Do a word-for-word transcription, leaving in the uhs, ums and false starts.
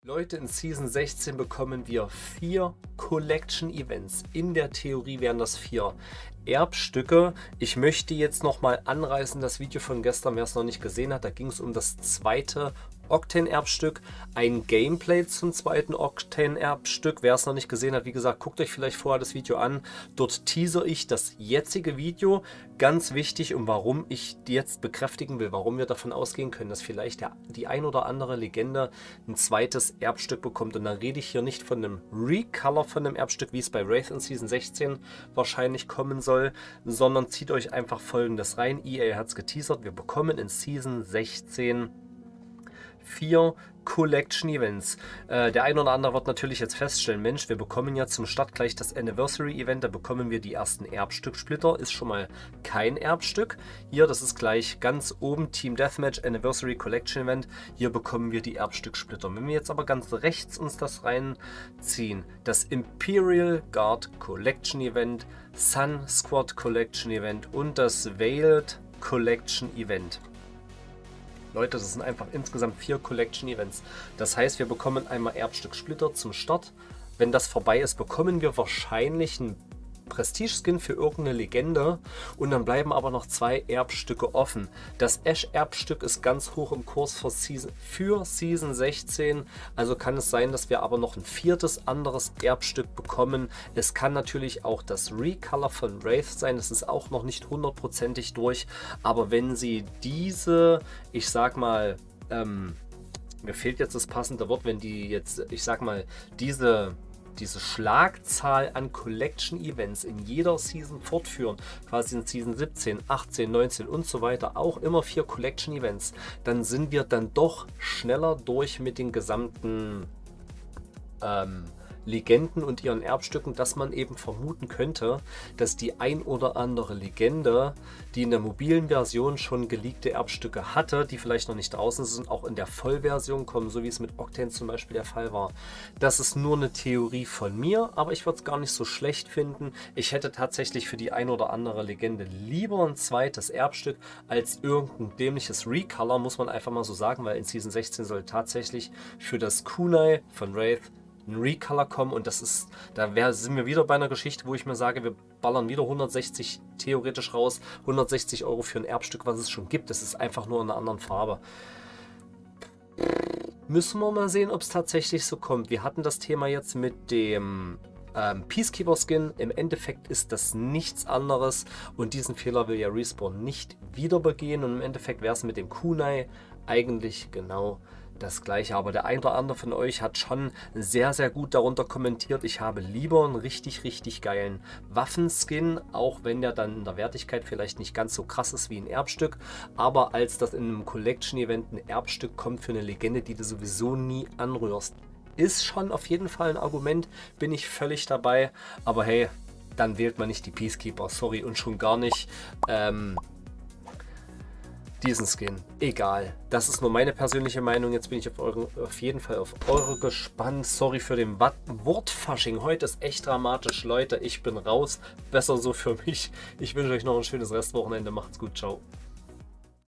Leute, in Season sechzehn bekommen wir vier Collection Events. In der Theorie wären das vier Erbstücke. Ich möchte jetzt nochmal anreißen, das Video von gestern, wer es noch nicht gesehen hat, da ging es um das zweite Octane-Erbstück, ein Gameplay zum zweiten Octane-Erbstück. Wer es noch nicht gesehen hat, wie gesagt, guckt euch vielleicht vorher das Video an. Dort teaser ich das jetzige Video. Ganz wichtig und warum ich jetzt bekräftigen will, warum wir davon ausgehen können, dass vielleicht der, die ein oder andere Legende ein zweites Erbstück bekommt. Und dann rede ich hier nicht von einem Recolor von einem Erbstück, wie es bei Wraith in Season sechzehn wahrscheinlich kommen soll, sondern zieht euch einfach Folgendes rein. E A hat es geteasert, wir bekommen in Season sechzehn vier Collection Events. Äh, der ein oder andere wird natürlich jetzt feststellen, Mensch, wir bekommen ja zum Start gleich das Anniversary Event, da bekommen wir die ersten Erbstück-Splitter, ist schon mal kein Erbstück. Hier, das ist gleich ganz oben Team Deathmatch Anniversary Collection Event, hier bekommen wir die Erbstück-Splitter. Wenn wir jetzt aber ganz rechts uns das reinziehen, das Imperial Guard Collection Event, Sun Squad Collection Event und das Veiled Collection Event. Leute, das sind einfach insgesamt vier Collection Events. Das heißt, wir bekommen einmal Erbstück Splitter zum Start. Wenn das vorbei ist, bekommen wir wahrscheinlich einen Prestige-Skin für irgendeine Legende und dann bleiben aber noch zwei Erbstücke offen. Das Ash-Erbstück ist ganz hoch im Kurs für Season, für Season sechzehn, also kann es sein, dass wir aber noch ein viertes anderes Erbstück bekommen. Es kann natürlich auch das Recolor von Wraith sein, das ist auch noch nicht hundertprozentig durch, aber wenn sie diese, ich sag mal, ähm, mir fehlt jetzt das passende Wort, wenn die jetzt, ich sag mal, diese diese Schlagzahl an Collection Events in jeder Season fortführen, quasi in Season siebzehn, achtzehn, neunzehn und so weiter, auch immer vier Collection Events, dann sind wir dann doch schneller durch mit den gesamten ähm, Legenden und ihren Erbstücken, dass man eben vermuten könnte, dass die ein oder andere Legende, die in der mobilen Version schon geleakte Erbstücke hatte, die vielleicht noch nicht draußen sind, auch in der Vollversion kommen, so wie es mit Octane zum Beispiel der Fall war. Das ist nur eine Theorie von mir, aber ich würde es gar nicht so schlecht finden. Ich hätte tatsächlich für die ein oder andere Legende lieber ein zweites Erbstück als irgendein dämliches Recolor, muss man einfach mal so sagen, weil in Season sechzehn soll tatsächlich für das Kunai von Wraith ein Recolor kommen und das ist, da wär, sind wir wieder bei einer Geschichte, wo ich mir sage, wir ballern wieder hundertsechzig theoretisch raus, hundertsechzig Euro für ein Erbstück, was es schon gibt. Das ist einfach nur in einer anderen Farbe. Müssen wir mal sehen, ob es tatsächlich so kommt. Wir hatten das Thema jetzt mit dem ähm, Peacekeeper Skin. Im Endeffekt ist das nichts anderes und diesen Fehler will ja Respawn nicht wieder begehen und im Endeffekt wäre es mit dem Kunai eigentlich genau das gleiche, aber der ein oder andere von euch hat schon sehr, sehr gut darunter kommentiert. Ich habe lieber einen richtig, richtig geilen Waffenskin, auch wenn der dann in der Wertigkeit vielleicht nicht ganz so krass ist wie ein Erbstück, aber als das in einem Collection-Event ein Erbstück kommt für eine Legende, die du sowieso nie anrührst. Ist schon auf jeden Fall ein Argument, bin ich völlig dabei, aber hey, dann wählt man nicht die Peacekeeper, sorry, und schon gar nicht ähm, diesen Skin. Egal. Das ist nur meine persönliche Meinung. Jetzt bin ich auf, eure, auf jeden Fall auf eure gespannt. Sorry für den Wortfasching. Heute ist echt dramatisch. Leute, ich bin raus. Besser so für mich. Ich wünsche euch noch ein schönes Restwochenende. Macht's gut. Ciao.